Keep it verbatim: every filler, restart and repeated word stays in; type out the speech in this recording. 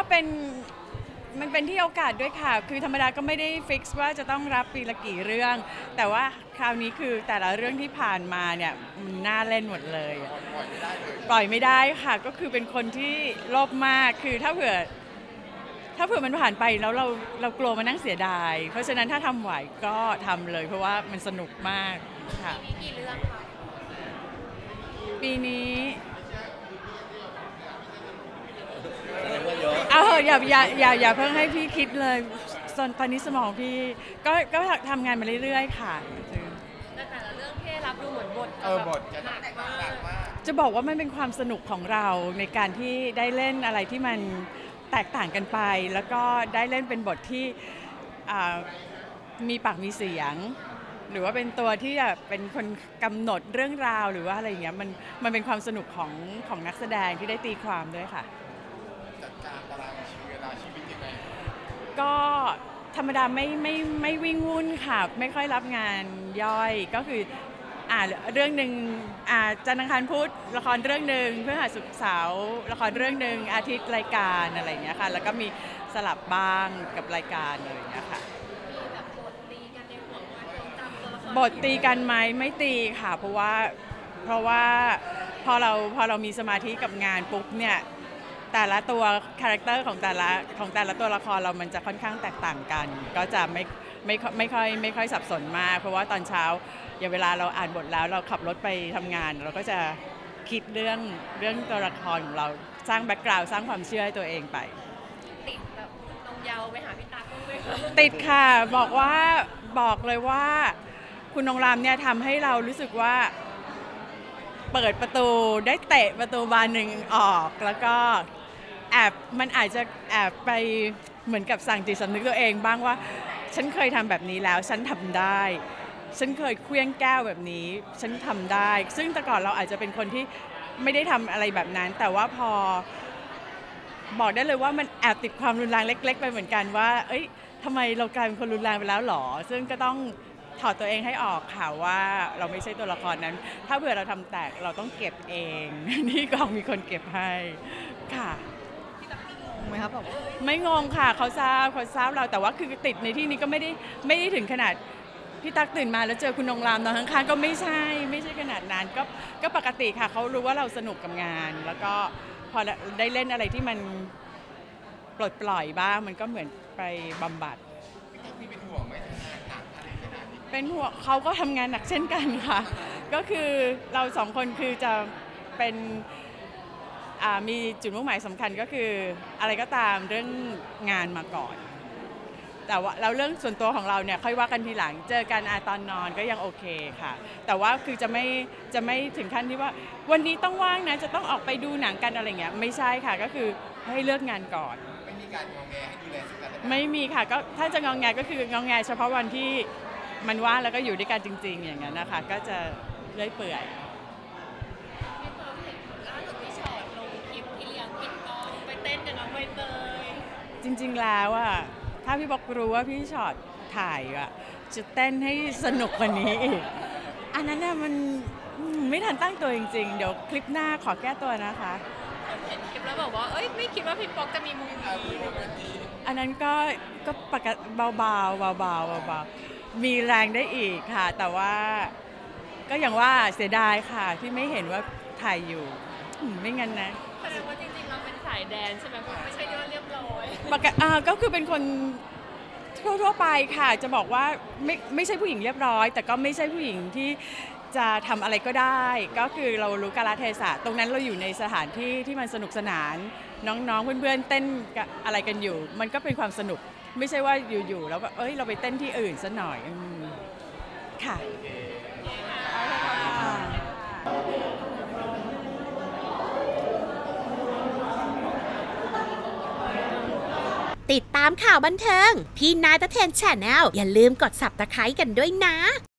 เป็นมันเป็นที่โอกาสด้วยค่ะคือธรรมดาก็ไม่ได้ฟิกซ์ว่าจะต้องรับปีละกี่เรื่องแต่ว่าคราวนี้คือแต่ละเรื่องที่ผ่านมาเนี่ยมันน่าเล่นหมดเลยปล่อยไม่ได้ค่ะก็คือเป็นคนที่โลภมากคือถ้าเผื่อถ้าเผื่อมันผ่านไปแล้วเราเรากลัวมานั่งเสียดายเพราะฉะนั้นถ้าทำไหวก็ทำเลยเพราะว่ามันสนุกมากค่ะมีกี่เรื่องคะปีนี้เอาเหอะอย่าอย่าอย่าอย่าเพิ่งให้พี่คิดเลยตอนนี้สมองพี่ก็ก็ทำงานมาเรื่อยๆค่ะแต่แต่ละเรื่องที่รับดูเหมือนบทเออบทจะหนักมากจะบอกว่ามันเป็นความสนุกของเราในการที่ได้เล่นอะไรที่มันแตกต่างกันไปแล้วก็ได้เล่นเป็นบทที่มีปากมีเสียงหรือว่าเป็นตัวที่เป็นคนกำหนดเรื่องราวหรือว่าอะไรอย่างเงี้ยมันมันเป็นความสนุกของของนักแสดงที่ได้ตีความด้วยค่ะจัดการตารางเวลาชีวิตยังไงก็ธรรมดาไม่ไม่ไม่วิ่งวุ่นค่ะไม่ค่อยรับงานย่อยก็คืออ่าเรื่องหนึ่งอ่าจันทร์อังคารพุธละครเรื่องหนึ่งพฤหัสศุกร์เสาร์ละครเรื่องหนึ่งอาทิตย์รายการอะไรอย่างเงี้ยค่ะแล้วก็มีสลับบ้างกับรายการอะไรอย่างเงี้ยค่ะบทตีกันไหมไม่ตีค่ะเพราะว่าเพราะว่าพอเราพอเรามีสมาธิกับงานปุ๊บเนี่ยแต่ละตัวคาแรคเตอร์ของแต่ละของแต่ละตัวละครเรามันจะค่อนข้างแตกต่างกันก็จะไม่ไม่ไม่ค่อยไม่ค่อยสับสนมากเพราะว่าตอนเช้าอย่างเวลาเราอ่านบทแล้วเราขับรถไปทำงานเราก็จะคิดเรื่องเรื่องตัวละครของเราสร้างแบ็กกราวด์สร้างความเชื่อให้ตัวเองไปติดแบบลงยาวไปหาพี่ตากุ้งเลยติดค่ะบอกว่าบอกเลยว่าคุณนงรามเนี่ยทำให้เรารู้สึกว่าเปิดประตูได้เตะประตูบานหนึ่งออกแล้วก็แอบมันอาจจะแอบไปเหมือนกับสั่งจิตสำนึกตัวเองบ้างว่าฉันเคยทำแบบนี้แล้วฉันทำได้ฉันเคยเคลี้ยงแก้วแบบนี้ฉันทำได้ซึ่งแต่ก่อนเราอาจจะเป็นคนที่ไม่ได้ทำอะไรแบบนั้นแต่ว่าพอบอกได้เลยว่ามันแอบติดความรุนแรงเล็กๆไปเหมือนกันว่าเอ้ยทำไมเรากลายเป็นคนรุนแรงไปแล้วหรอซึ่งก็ต้องถอดตัวเองให้ออกค่ะว่าเราไม่ใช่ตัวละครนั้นถ้าเผื่อเราทำแตกเราต้องเก็บเองนี่กองมีคนเก็บให้ค่ะไหมครับผมไม่งงค่ะเขาทราบเขาทราบเราแต่ว่าคือติดในที่นี้ก็ไม่ได้ไม่ได้ถึงขนาดพี่ตั๊กตื่นมาแล้วเจอคุณนงรามนอนข้างๆก็ไม่ใช่ไม่ใช่ขนาดนั้นก็ก็ปกติค่ะเขารู้ว่าเราสนุกกับงานแล้วก็พอได้เล่นอะไรที่มันปลดปล่อยบ้างมันก็เหมือนไปบำบัดพี่เป็นห่วงไหมเป็นห่วงเขาก็ทำงานหนักเช่นกันค่ะก็คือเราสองคนคือจะเป็นมีจุดมุ่งหมายสำคัญก็คืออะไรก็ตามเรื่องงานมาก่อนแต่ว่าแล้วเรื่องส่วนตัวของเราเนี่ยค่อยว่ากันทีหลังเจอกันอาตอนนอนก็ยังโอเคค่ะแต่ว่าคือจะไม่จะไม่ถึงขั้นที่ว่าวันนี้ต้องว่างนะจะต้องออกไปดูหนังกันอะไรเงี้ยไม่ใช่ค่ะก็คือให้เลือกงานก่อนไม่มีการงอแงให้ดูแลสักการไม่มีค่ะก็ถ้าจะงอแงก็คืองอแงเฉพาะวันที่มันว่างแล้วก็อยู่ด้วยกันจริงๆอย่างนั้นนะคะก็จะเลื่อยเปื่อยจริงๆแล้วอ่ะถ้าพี่บอกรู้ว่าพี่ช็อตถ่ายอ่ะจะเต้นให้สนุกกว่านี้อีกอันนั้นน่ะมันไม่ทันตั้งตัวจริงๆเดี๋ยวคลิปหน้าขอแก้ตัวนะคะเห็นคลิปแล้วบอกว่าเอ้ยไม่คิดว่าพี่ป๊อกจะมีมุมนี้อันนั้นก็ก็ปกติเบาๆเบาๆเบาๆมีแรงได้อีกค่ะแต่ว่าก็อย่างว่าเสียดายค่ะที่ไม่เห็นว่าถ่ายอยู่ไม่งั้นนะแสดงว่าจริงๆเราเป็นสายแดนใช่ไหมไม่ใช่ยอดเรียบร้อยปกติอ่าก็คือเป็นคนทั่วๆไปค่ะจะบอกว่าไม่ไม่ใช่ผู้หญิงเรียบร้อยแต่ก็ไม่ใช่ผู้หญิงที่จะทำอะไรก็ได้ก็คือเรารู้กาลเทศะตรงนั้นเราอยู่ในสถานที่ที่มันสนุกสนานน้องๆเพื่อนๆเต้นอะไรกันอยู่มันก็เป็นความสนุกไม่ใช่ว่าอยู่ๆแล้วแบบเอ้ยเราไปเต้นที่อื่นซะหน่อยค่ะติดตามข่าวบันเทิงพี่นายตะเทน Channel อย่าลืมกด ซับสไครบ์ กันด้วยนะ